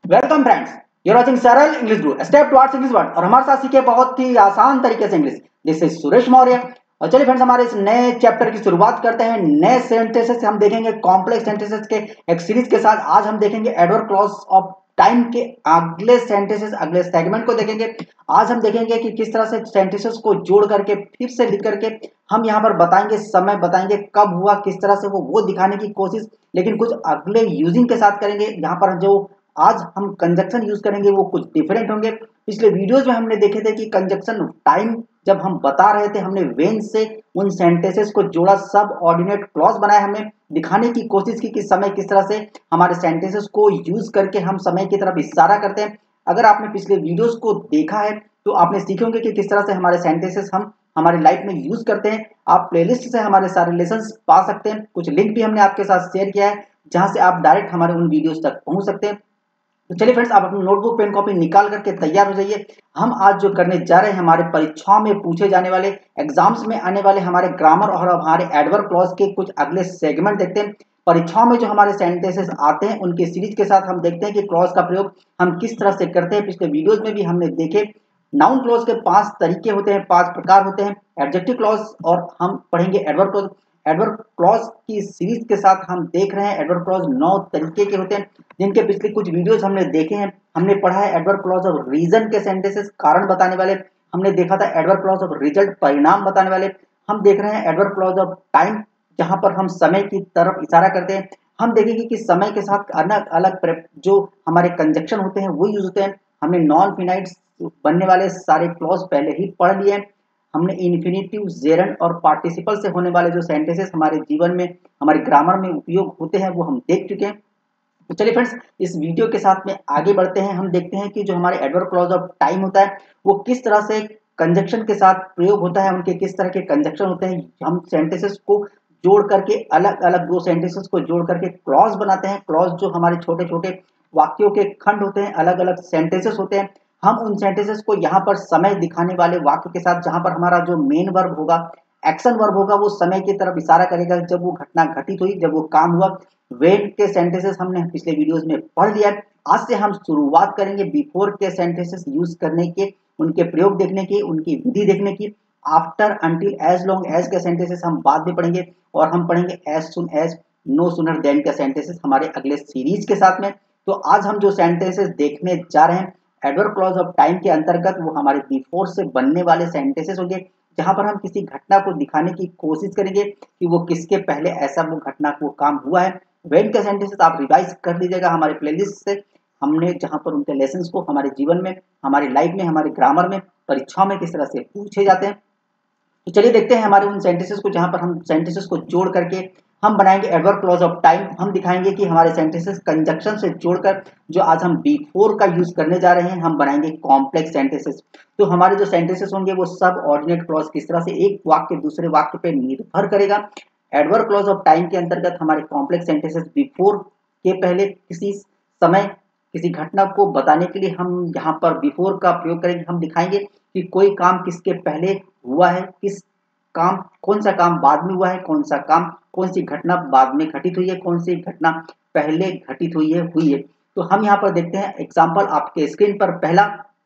Welcome friends, you're watching Saral English group step towards English word और हमारे साथ सीखे बहुत ही आसान तरीके से English. This is Suresh Maurya. और चलिए फ्रेंड्स, हमारे इस नए चैप्टर की शुरुआत करते हैं। नए सेंटेंसेस हम देखेंगे कॉम्प्लेक्स सेंटेंसेस के एक सीरीज के साथ। आज हम देखेंगे एडवर्ब क्लॉज ऑफ टाइम के अगले सेंटेंसेस, अगले सेगमेंट को देखेंगे। आज हम देखेंगे कि किस तरह से सेंटेंसेस को जोड़ करके फिर से लिख करके हम यहाँ पर बताएंगे, समय बताएंगे कब हुआ, किस तरह से वो दिखाने की कोशिश, लेकिन कुछ अगले यूजिंग के साथ करेंगे। यहाँ पर जो आज हम कंजक्शन यूज करेंगे वो कुछ डिफरेंट होंगे। पिछले वीडियोस में हमने देखे थे कि कंजक्शन टाइम जब हम बता रहे थे, हमने वेन से उन सेंटेंसेस को जोड़ा, सब ऑर्डिनेट क्लॉज बनाए, हमें दिखाने की कोशिश की कि समय किस तरह से हमारे सेंटेंसेस को यूज करके हम समय की तरफ इशारा करते हैं। अगर आपने पिछले वीडियोस को देखा है तो आपने सीखे होंगे कि किस तरह से हमारे सेंटेंसेस हम हमारी लाइफ में यूज करते हैं। आप प्लेलिस्ट से हमारे सारे लेसन्स पा सकते हैं। कुछ लिंक भी हमने आपके साथ शेयर किया है जहां से आप डायरेक्ट हमारे उन वीडियोस तक पहुंच सकते हैं। तो चलिए फ्रेंड्स, आप अपनी नोटबुक पेन कॉपी निकाल करके तैयार हो जाइए। हम आज जो करने जा रहे हैं, हमारे परीक्षाओं में पूछे जाने वाले, एग्जाम्स में आने वाले हमारे ग्रामर और हमारे एडवर्ब क्लॉज के कुछ अगले सेगमेंट देखते हैं। परीक्षाओं में जो हमारे सेंटेंसेस आते हैं उनके सीरीज के साथ हम देखते हैं कि क्लॉज का प्रयोग हम किस तरह से करते हैं। पिछले वीडियोज में भी हमने देखे नाउन क्लॉज के 5 तरीके होते हैं, 5 प्रकार होते हैं, एडजेक्टिव क्लॉज, और हम पढ़ेंगे एडवर्ब क्लॉज। एडवर्ब क्लॉज की सीरीज के साथ हम देख रहे हैं एडवर्ब क्लॉज 9 तरीके के होते हैं, जिनके पिछले कुछ वीडियोस हमने देखे हैं। हमने पढ़ा है एडवर्ब क्लॉज ऑफ रीजन के सेंटेंसेस, कारण बताने वाले। हमने देखा था एडवर्ब क्लॉज ऑफ रिजल्ट, परिणाम बताने वाले। हम देख रहे हैं एडवर्ब क्लॉज ऑफ टाइम, जहां पर हम समय की तरफ इशारा करते हैं। हम देखेंगे कि समय के साथ अलग अलग जो हमारे कंजक्शन होते हैं वो यूज होते हैं। हमने नॉन फिनाइट बनने वाले सारे क्लॉज पहले ही पढ़ लिए हैं। हमने इन्फिनिटिव, जेरंड और पार्टिसिपल से होने वाले जो सेंटेंसेस हमारे जीवन में, हमारे ग्रामर में उपयोग होते हैं, वो हम देख चुके हैं। तो चलिए फ्रेंड्स, इस वीडियो के साथ में आगे बढ़ते हैं। हम देखते हैं कि जो हमारे एडवर्ब क्लॉज ऑफ टाइम होता है वो किस तरह से कंजक्शन के साथ प्रयोग होता है, उनके किस तरह के कंजक्शन होते हैं। हम सेंटेंसेस को जोड़ करके, अलग अलग दो सेंटेंसेस को जोड़ करके क्लॉज बनाते हैं। क्लॉज जो हमारे छोटे छोटे वाक्यों के खंड होते हैं, अलग अलग सेंटेंसेस होते हैं। हम उन सेंटेंसेस को यहाँ पर समय दिखाने वाले वाक्य के साथ, जहां पर हमारा जो मेन वर्ब होगा, एक्शन वर्ब होगा, वो समय की तरफ इशारा करेगा जब वो घटना घटित हुई, जब वो काम हुआ। वेन के सेंटेंसेस हमने पिछले वीडियोस में पढ़ लिया। आज से हम शुरुआत करेंगे बिफोर के सेंटेंसेस यूज करने के, उनके प्रयोग देखने की, उनकी विधि देखने की। After, until, as long as के सेंटेंसेस हम बाद में पढ़ेंगे, और हम पढ़ेंगे as soon as, no sooner than के सेंटेंसेस हमारे अगले सीरीज के साथ में। तो आज हम जो सेंटेंसेस देखने जा रहे हैं एडवर्ब क्लॉज ऑफ टाइम के अंतर्गत, वो हमारे बिफोर से बनने वाले सेंटेंसेस होंगे, जहां पर हम किसी घटना को दिखाने की कोशिश करेंगे कि वो किसके पहले ऐसा वो घटना, वो काम हुआ है। वेन के सेंटेंसेस आप रिवाइज कर लीजिएगा हमारे प्लेलिस्ट से। हमने जहां पर उनके लेसन्स को हमारे जीवन में, हमारी लाइफ में, हमारे ग्रामर में, परीक्षाओं में किस तरह से पूछे जाते हैं। तो चलिए देखते हैं हमारे उन सेंटेंसेस को, जहां पर हम सेंटेंसेस को जोड़ करके हम बनाएंगे एडवर्ब क्लॉज ऑफ टाइम। हम दिखाएंगे कि हमारे सेंटेंसेस कंजक्शन से जोड़कर, जो आज हम बिफोर का यूज करने जा रहे हैं, हम बनाएंगे कॉम्प्लेक्स सेंटेंसेस। तो हमारे जो सेंटेंसेस होंगे वो सब ऑर्डिनेट क्लॉज किस तरह से एक वाक्य दूसरे वाक्य पे निर्भर करेगा। एडवर्ब क्लॉज ऑफ टाइम के अंतर्गत हमारे कॉम्प्लेक्स सेंटेंसेस बिफोर के पहले किसी समय, किसी घटना को बताने के लिए हम यहाँ पर बिफोर का प्रयोग करेंगे। हम दिखाएंगे कि कोई काम किसके पहले हुआ है, किस काम, कौन सा काम बाद में हुआ है, कौन सा काम, कौन सी घटना बाद में घटित हुई है, कौन सी घटना पहले घटित हुई है। तो हम यहाँ पर देखते हैं एग्जाम्पल आपके स्क्रीन पर। पहला,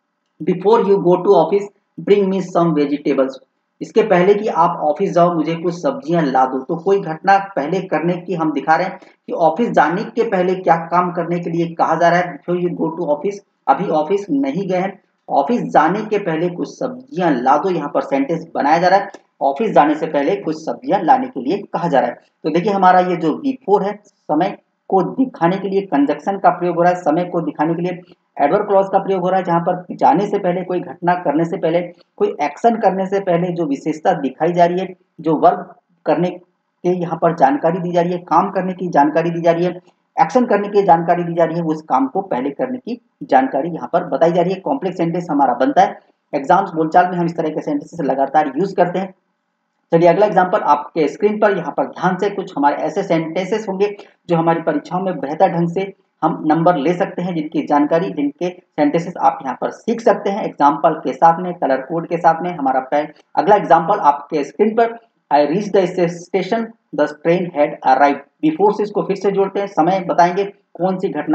before you go to office bring me some vegetables. इसके पहले कि आप ऑफिस जाओ मुझे कुछ सब्जियां ला दो। तो कोई घटना पहले करने की हम दिखा रहे हैं कि ऑफिस जाने के पहले क्या काम करने के लिए कहा जा रहा है। Before you go to office, अभी ऑफिस नहीं गए हैं, ऑफिस जाने के पहले कुछ सब्जियां ला दो। यहाँ पर सेंटेंस बनाया जा रहा है, ऑफिस जाने से पहले कुछ सब्जियां लाने के लिए कहा जा रहा है। तो देखिए हमारा ये जो बिफोर है, समय को दिखाने के लिए कंजक्शन का प्रयोग हो रहा है, समय को दिखाने के लिए एडवर्ब क्लॉज का प्रयोग हो रहा है, जहां पर जाने से पहले, कोई घटना करने से पहले, कोई एक्शन करने से पहले जो विशेषता दिखाई जा रही है, जो वर्ब करने के यहाँ पर जानकारी दी जा रही है, काम करने की जानकारी दी जा रही है, एक्शन करने की जानकारी दी जा रही है, उस काम को पहले करने की जानकारी यहाँ पर बताई जा रही है। कॉम्प्लेक्स सेंटेंस हमारा बनता है। एग्जाम्स, बोलचाल में हम इस तरह के सेंटेंसेस लगातार यूज करते हैं। चलिए अगला एग्जांपल आपके स्क्रीन पर, यहाँ पर ध्यान से कुछ हमारे ऐसे सेंटेंसेस होंगे जो हमारी परीक्षाओं में बेहतर ढंग से हम नंबर ले सकते हैं, जिनकी जानकारी, जिनके सेंटेंसेस आप यहाँ पर सीख सकते हैं एग्जांपल के साथ में, कलर कोड के साथ में। हमारा अगला एग्जांपल आपके स्क्रीन पर, I reach the station the train had arrived. Before से इसको फिर से जोड़ते हैं, समय बताएंगे कौन सी घटना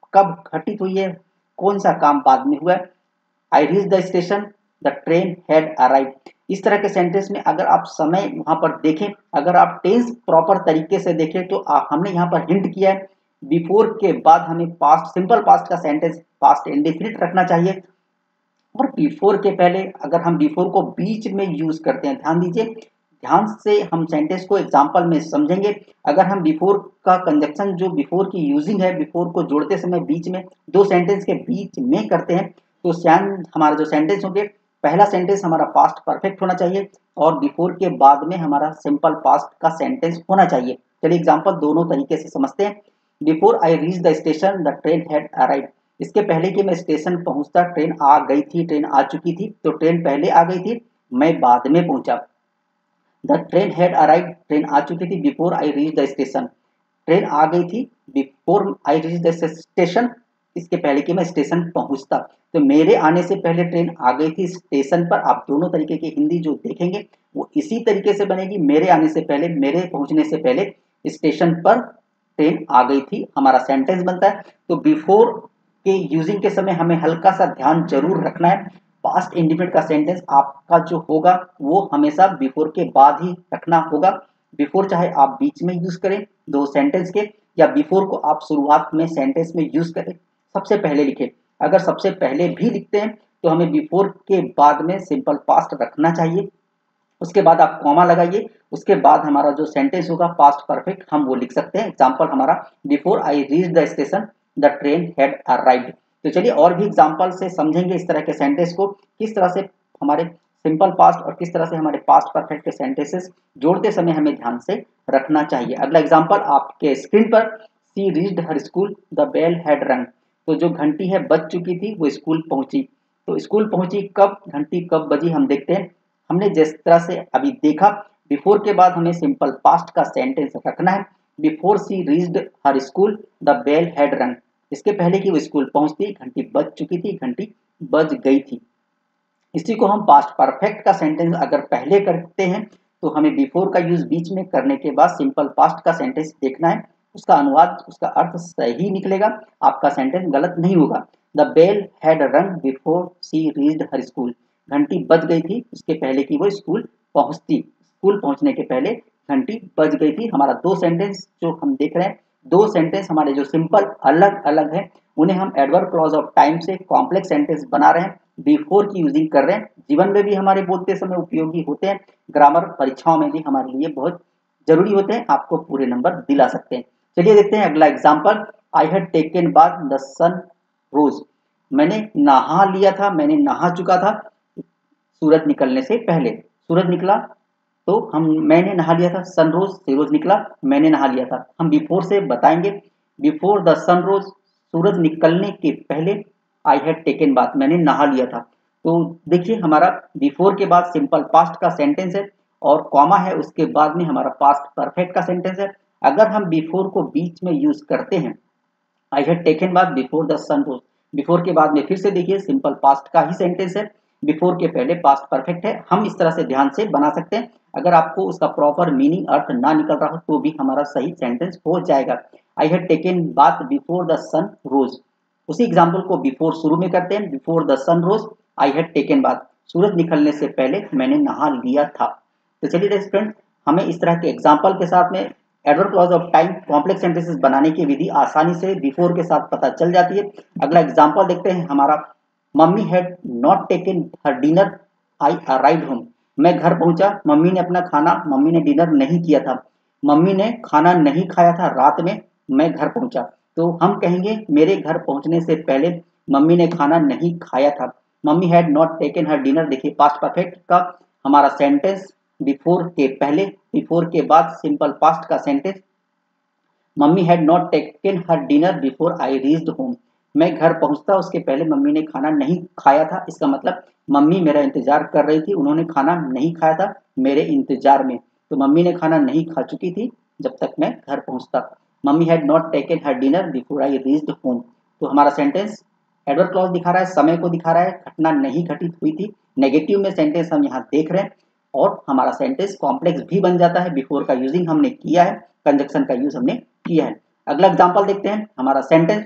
कब घटित हुई है, कौन सा काम बाद में हुआ है। I reach the station, the train had arrive. इस तरह के सेंटेंस में अगर आप समय वहां पर देखें, अगर आप टेंस प्रॉपर तरीके से देखें तो हमने यहाँ पर हिंट किया है बिफोर के बाद हमें पास्ट, सिंपल पास्ट का सेंटेंस पास्ट इंडेफिनिट रखना चाहिए। और बिफोर के पहले अगर हम बिफोर को बीच में यूज करते हैं, ध्यान दीजिए, ध्यान से हम सेंटेंस को एग्जांपल में समझेंगे। अगर हम बिफोर का कंजक्शन जो बिफोर की यूजिंग है, बिफोर को जोड़ते समय बीच में, दो सेंटेंस के बीच में करते हैं, तो हमारा जो सेंटेंस होंगे, पहला सेंटेंस हमारा पास्ट परफेक्ट होना चाहिए और बिफोर के बाद में हमारा सिंपल पास्ट का सेंटेंस होना चाहिए। चलिए एग्जाम्पल दोनों तरीके से समझते हैं। Before I reach the station the train had arrive. इसके पहले कि मैं स्टेशन पहुंचता ट्रेन आ गई थी, ट्रेन आ चुकी थी, तो ट्रेन पहले आ गई थी, मैं बाद में पहुंचा। The train had arrive, train आ चुकी थी before I reach the station, train आ गई थी before I reach the station, इसके पहले कि मैं स्टेशन पहुंचता। तो मेरे आने से पहले ट्रेन आ गई थी स्टेशन पर। आप दोनों तरीके की हिंदी जो देखेंगे वो इसी तरीके से बनेगी, मेरे आने से पहले, मेरे पहुंचने से पहले स्टेशन पर ट्रेन आ गई थी, हमारा सेंटेंस बनता है। तो बिफोर के यूजिंग के समय हमें हल्का सा ध्यान जरूर रखना है, पास्ट इंडिपेंडेंट का सेंटेंस आपका जो होगा वो हमेशा बिफोर के बाद ही रखना होगा। बिफोर चाहे आप बीच में यूज करें दो सेंटेंस के, या बिफोर को आप शुरुआत में सेंटेंस में यूज करें, सबसे पहले लिखें। अगर सबसे पहले भी लिखते हैं तो हमें बिफोर के बाद में सिंपल पास्ट रखना चाहिए, उसके बाद आप कॉमा लगाइए, उसके बाद हमारा जो सेंटेंस होगा पास्ट परफेक्ट हम वो लिख सकते हैं। एग्जाम्पल हमारा before I reach the station the train had arrived. तो चलिए और भी एग्जाम्पल से समझेंगे इस तरह के सेंटेंस को, किस तरह से हमारे सिंपल पास्ट और किस तरह से हमारे पास्ट परफेक्ट के सेंटेंसेस जोड़ते समय हमें ध्यान से रखना चाहिए। अगला एग्जाम्पल आपके स्क्रीन पर, she reached her school the bell had rang. तो जो घंटी है बज चुकी थी, वो स्कूल पहुंची। तो स्कूल पहुंची कब, घंटी कब बजी, हम देखते हैं। हमने जिस तरह से अभी देखा, बिफोर के बाद हमें सिंपल पास्ट का सेंटेंस रखना है। Before she reached her school the bell had rang, इसके पहले कि वो स्कूल पहुंचती घंटी बज चुकी थी, घंटी बज गई थी। इसी को हम पास्ट परफेक्ट का सेंटेंस अगर पहले करते हैं तो हमें बिफोर का यूज बीच में करने के बाद सिंपल पास्ट का सेंटेंस देखना है, उसका अनुवाद, उसका अर्थ सही निकलेगा, आपका सेंटेंस गलत नहीं होगा। The bell had rang before she reached her school, घंटी बज गई थी उसके पहले कि वो स्कूल पहुंचती, स्कूल पहुंचने के पहले घंटी बज गई थी। हमारा दो सेंटेंस जो हम देख रहे हैं, दो सेंटेंस हमारे जो सिंपल अलग अलग है, उन्हें हम एडवर्ब क्लॉज ऑफ टाइम से कॉम्प्लेक्स सेंटेंस बना रहे हैं, बिफोर की यूजिंग कर रहे हैं। जीवन में भी हमारे बोलते समय उपयोगी होते हैं, ग्रामर परीक्षाओं में भी हमारे लिए बहुत जरूरी होते हैं, आपको पूरे नंबर दिला सकते हैं। चलिए देखते हैं अगला example. I had taken bath the sun rose, मैंने नहा लिया था, मैंने नहा चुका था सूरज निकलने से पहले। सूरज निकला तो मैंने नहा लिया था, सनरोज से रोज निकला, मैंने नहा लिया था। हम बिफोर से बताएंगे, बिफोर द सनरोज, सूरज निकलने के पहले, आई हैड टेकन बाथ, मैंने नहा लिया था। तो देखिए हमारा बिफोर के बाद सिंपल पास्ट का सेंटेंस है और कॉमा है, उसके बाद में हमारा पास्ट परफेक्ट का सेंटेंस है। अगर हम बिफोर को बीच में यूज करते हैं, I had taken bath before the sun rose, before के बाद में फिर से देखिए सिंपल पास्ट का ही सेंटेंस है, बिफोर के पहले पास्ट परफेक्ट है। हम इस तरह से ध्यान से बना सकते हैं, अगर आपको उसका प्रॉपर मीनिंग अर्थ ना निकल रहा हो तो भी हमारा सही सेंटेंस हो जाएगा। I had taken bath before the sun rose, उसी एग्जाम्पल को बिफोर शुरू में करते हैं, before the sun rose I had taken bath, सूरज निकलने से पहले मैंने नहा लिया था। तो चलिए फ्रेंड्स, हमें इस तरह के एग्जाम्पल के साथ में adverb clause of time complex sentences बनाने की विधि आसानी से बिफोर के साथ पता चल जाती है। अगला एग्जाम्पल देखते हैं हमारा, mummy had not taken her dinner I arrived home, मैं घर पहुंचा, मम्मी ने अपना खाना, मम्मी ने डिनर नहीं किया था, मम्मी ने खाना नहीं खाया था रात में, मैं घर पहुंचा। तो हम कहेंगे मेरे घर पहुंचने से पहले मम्मी ने खाना नहीं खाया था। Mummy had not taken her dinner, देखिए पास्ट परफेक्ट का हमारा सेंटेंस बिफोर के पहले, बिफोर के बाद सिंपल पास्ट का sentence, mummy had not taken her dinner before I reached home, मैं घर पहुंचता उसके पहले मम्मी ने खाना नहीं खाया था। इसका मतलब मम्मी मेरा इंतजार कर रही थी, उन्होंने खाना नहीं खाया था मेरे इंतजार में, तो मम्मी ने खाना नहीं खा चुकी थी जब तक मैं घर पहुंचता। Mummy had not taken her dinner before I reached home, तो हमारा सेंटेंस एडवर्ब क्लॉज दिखा रहा है, समय को दिखा रहा है, घटना नहीं घटित हुई थी, नेगेटिव में सेंटेंस हम यहाँ देख रहे हैं, और हमारा सेंटेंस कॉम्प्लेक्स भी बन जाता है, बिफोर का यूजिंग हमने किया है, कंजक्शन का यूज हमने किया है। अगला एग्जांपल देखते हैं, हमारा sentence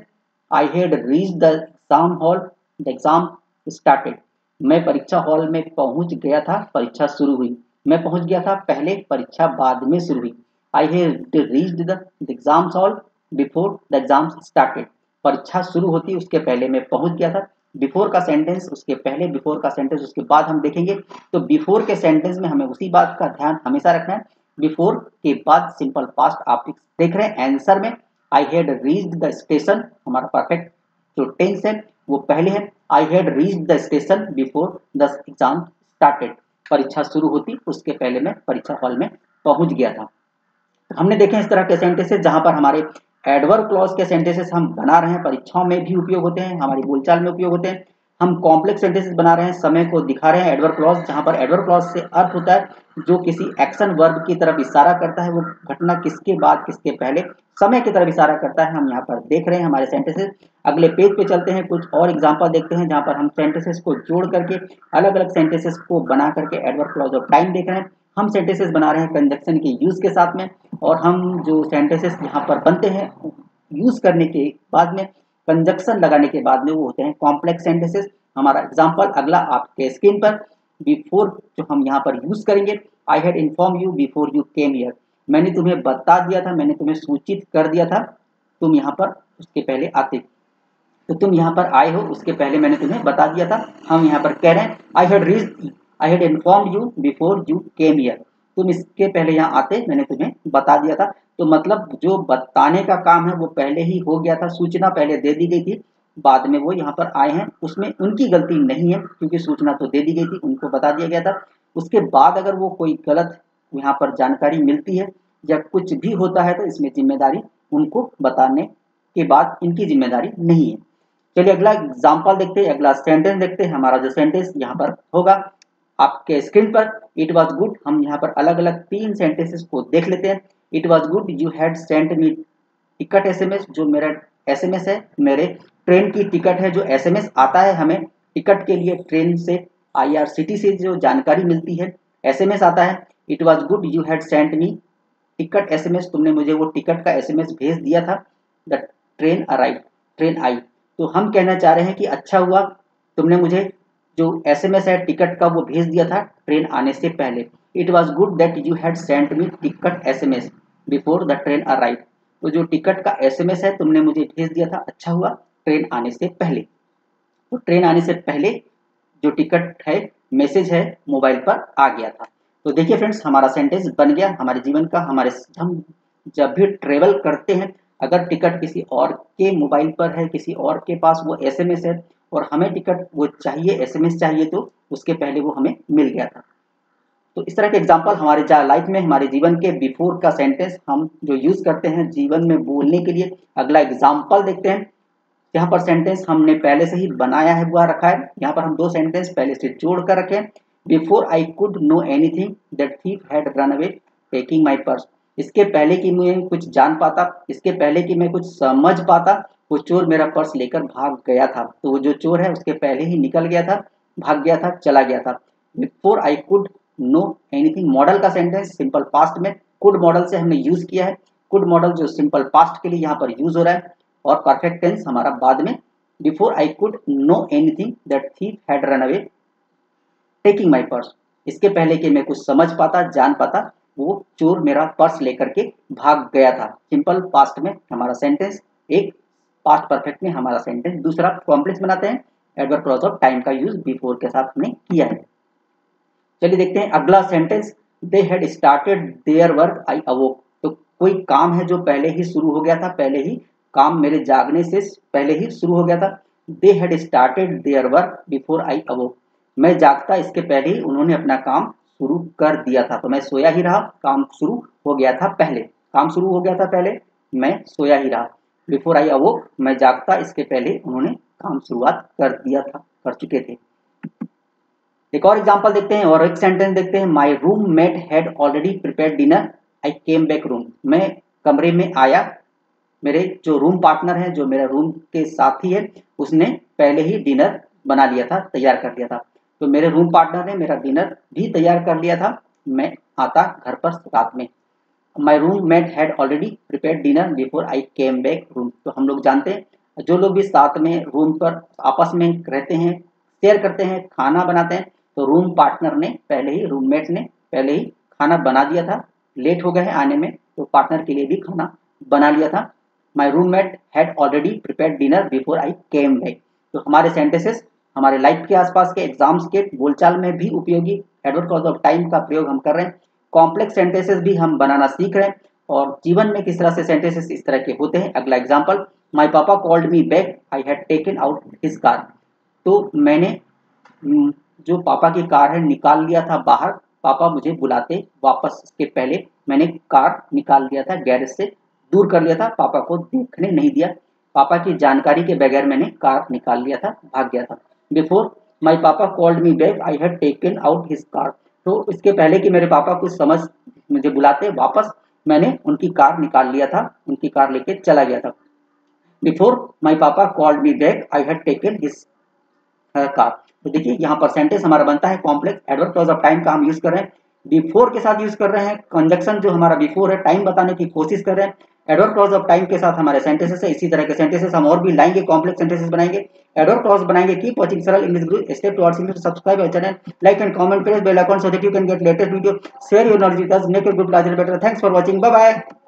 I had reach the exam hall, the exam started. मैं परीक्षा हॉल में पहुंच गया था, परीक्षा शुरू हुई। मैं पहुंच गया था पहले, परीक्षा बाद में शुरू हुई। I had reached the exam hall before the exam started. परीक्षा शुरू होती उसके पहले मैं पहुंच गया था। बिफोर का सेंटेंस उसके पहले, बिफोर का सेंटेंस उसके बाद हम देखेंगे। तो बिफोर के सेंटेंस में हमें उसी बात का ध्यान हमेशा रखना है। बिफोर के बाद सिंपल पास्ट आप देख रहे हैं आंसर में, I had reached the station, हमारा परफेक्ट जो टेंस है वो पहले है। I had reached the station before the exam started. परीक्षा शुरू होती उसके पहले मैं परीक्षा हॉल में पहुंच गया था। हमने देखे इस तरह के सेंटेंसेस जहां पर हमारे एडवर्ब क्लॉज के सेंटेंसेस हम बना रहे हैं, परीक्षाओं में भी उपयोग होते हैं, हमारी बोलचाल में उपयोग होते हैं। हम कॉम्प्लेक्स सेंटेंसेस बना रहे हैं, समय को दिखा रहे हैं, एडवर्ब क्लॉज, जहां पर एडवर्ब क्लॉज से अर्थ होता है जो किसी एक्शन वर्ब की तरफ इशारा करता है, वो घटना किसके बाद किसके पहले, समय की तरफ इशारा करता है। हम यहाँ पर देख रहे हैं हमारे सेंटेंसेस। अगले पेज पे चलते हैं, कुछ और एग्जांपल देखते हैं जहां पर हम सेंटेंसेस को जोड़ करके अलग अलग सेंटेंसेस को बना करके एडवर्ब क्लॉज ऑफ टाइम देख रहे हैं। हम सेंटेंसेस बना रहे हैं कंजक्शन के यूज के साथ में, और हम जो सेंटेंसेस यहाँ पर बनते हैं यूज करने के बाद में, कंजक्शन लगाने के बाद में, वो होते हैं कॉम्प्लेक्स सेंटेंसेस। हमारा एग्जांपल अगला आपके स्क्रीन पर, बिफोर जो हम यहाँ पर यूज करेंगे, I had inform you before you came here. मैंने तुम्हें बता दिया था, मैंने तुम्हें सूचित कर दिया था, तुम यहाँ पर उसके पहले आते, तो तुम यहाँ पर आए हो उसके पहले मैंने तुम्हें बता दिया था। हम यहाँ पर कह रहे हैं I had informed you before you came here. तुम इसके पहले यहाँ आते, मैंने तुम्हें बता दिया था। तो मतलब जो बताने का काम है वो पहले ही हो गया था, सूचना पहले दे दी गई थी, बाद में वो यहाँ पर आए हैं, उसमें उनकी गलती नहीं है क्योंकि सूचना तो दे दी गई थी, उनको बता दिया गया था। उसके बाद अगर वो कोई गलत यहाँ पर जानकारी मिलती है या कुछ भी होता है तो इसमें जिम्मेदारी उनको बताने के बाद इनकी जिम्मेदारी नहीं है। चलिए अगला एग्जाम्पल देखते हैं, अगला सेंटेंस देखते हैं। हमारा जो सेंटेंस यहाँ पर होगा आपके स्क्रीन पर, इट वॉज गुड। हम यहाँ पर अलग अलग 3 सेंटेंसेस को देख लेते हैं। It was good you had sent me ticket SMS, जो मेरा एसएमएस है, मेरे ट्रेन की टिकट है, जो एसएमएस आता है हमें टिकट के लिए ट्रेन से, आईआरसीटी से जो जानकारी मिलती है, एसएमएस आता है। It was good you had sent me ticket SMS, तुमने मुझे वो टिकट का एसएमएस भेज दिया था। द ट्रेन अराइव, ट्रेन आई। तो हम कहना चाह रहे हैं कि अच्छा हुआ तुमने मुझे जो एसएमएस है टिकट का वो भेज दिया था ट्रेन आने से पहले। It was good that you had sent me ticket SMS before the train arrive. तो जो टिकट का एसएमएस है तुमने मुझे भेज दिया था, अच्छा हुआ ट्रेन आने से पहले। तो ट्रेन आने से पहले जो टिकट है, मैसेज है, मोबाइल पर आ गया था। तो देखिए फ्रेंड्स, हमारा सेंटेंस बन गया हमारे जीवन का। हम जब भी ट्रेवल करते हैं, अगर टिकट किसी और के मोबाइल पर है, किसी और के पास वो एसएमएस है और हमें टिकट वो चाहिए, एसएमएस चाहिए, तो उसके पहले वो हमें मिल गया था। तो इस तरह के एग्जाम्पल हमारे लाइफ में, हमारे जीवन के बिफोर का सेंटेंस हम जो यूज करते हैं जीवन में बोलने के लिए। अगला एग्जाम्पल देखते हैं, यहाँ पर सेंटेंस हमने पहले से ही बनाया है, हुआ रखा है। यहाँ पर हम 2 सेंटेंस पहले से जोड़ कर रखे हैं। Before I could know anything that thief had run away taking my purse. इसके पहले कि मैं कुछ जान पाता, इसके पहले कि मैं कुछ समझ पाता, वो चोर मेरा पर्स लेकर भाग गया था। तो वो जो चोर है उसके पहले ही निकल गया था, भाग गया था, चला गया था। Before I could know anything, model का सेंटेंस सिंपल पास्ट में कुड मॉडल से हमने यूज किया है। कुड मॉडल जो सिंपल पास्ट के लिए यहाँ पर यूज हो रहा है, और परफेक्ट टेंस हमारा बाद में। Before I could know anything that thief had run away taking my purse, इसके पहले कि मैं कुछ समझ पाता, जान पाता, वो चोर मेरा पर्स लेकर के भाग गया था। सिंपल पास्ट में हमारा सेंटेंस एक, पास्ट परफेक्ट में हमारा सेंटेंस दूसरा। कॉम्प्लेक्स बनाते हैं, एडवर्ब क्लॉज ऑफ टाइम का यूज बिफोर के साथ हमने किया है। चलिए देखते हैं अगला sentence, they had started their work I awoke. तो कोई काम है जो पहले ही शुरू हो गया था, पहले ही काम मेरे जागने से पहले ही शुरू हो गया था। They had started their work before I awoke, मैं जागता इसके पहले ही उन्होंने अपना काम शुरू कर दिया था। तो मैं सोया ही रहा, काम शुरू हो गया था पहले, काम शुरू हो गया था पहले, मैं सोया ही रहा। बिफोर आई अवोक, मैं जागता इसके पहले उन्होंने काम शुरुआत कर दिया था, कर चुके थे। एक और एग्जांपल देखते हैं और एक सेंटेंस देखते हैं, my roommate had already prepared dinner I came back room. मैं कमरे में आया, मेरे जो रूम पार्टनर है, जो मेरा रूम के साथी है, उसने पहले ही डिनर बना लिया था, तैयार कर लिया था। तो मेरे रूम पार्टनर ने मेरा डिनर भी तैयार कर लिया था, मैं आता घर पर रात में। My roommate had already prepared dinner before I came back room. तो हम लोग जानते हैं जो लोग भी साथ में रूम पर आपस में रहते हैं, शेयर करते हैं, खाना बनाते हैं, तो रूम पार्टनर ने पहले ही, रूममेट ने पहले ही खाना बना दिया था। लेट हो गए हैं आने में, तो पार्टनर के लिए भी खाना बना लिया था। My roommate had already prepared dinner before I came back. तो हमारे सेंटेंसेस हमारे लाइफ के आसपास के एग्जाम्स के बोलचाल में भी उपयोगी एडवर्ब क्लॉज ऑफ टाइम का प्रयोग हम कर रहे हैं। कॉम्प्लेक्स सेंटेंसेस भी हम बनाना सीख रहे हैं और जीवन में किस तरह से सेंटेंसेस इस तरह के होते हैं। अगला example, my papa called me back, I had taken out his car. तो मैंने जो पापा की कार है निकाल लिया था बाहर, पापा मुझे बुलाते वापस के पहले मैंने कार निकाल लिया था, गैरेज से दूर कर लिया था, पापा को देखने नहीं दिया, पापा की जानकारी के बगैर मैंने कार निकाल लिया था, भाग गया था। Before my papa called me back I had taken out his car. तो इसके पहले कि मेरे पापा कुछ समझ मुझे बुलाते वापस, मैंने उनकी कार निकाल लिया था, उनकी कार लेके चला गया था। Before my papa called me back I had taken his car. तो देखिए यहाँ पर सेंटेंस हमारा बनता है complex, adverb clause of time का हम यूज कर रहे हैं, बिफोर के साथ यूज कर रहे हैं, कंजक्शन जो हमारा बिफोर है टाइम बताने की कोशिश कर रहे हैं, एडवर्ब क्लॉज ऑफ टाइम के साथ हमारे सेंटेंसेस है। इसी तरह के सेंटेंसेस हम और भी लाएंगे, कॉम्प्लेक्स सेंटेंसेस बनाएंगे, एडवर्ब क्लॉज बनाएंगे। Keep watching Saral English guru, step towards English, subscribe our channel, like and comment, press bell icon so that you can get latest video, share your knowledge with us, make your group larger better. Thanks for watching, bye bye.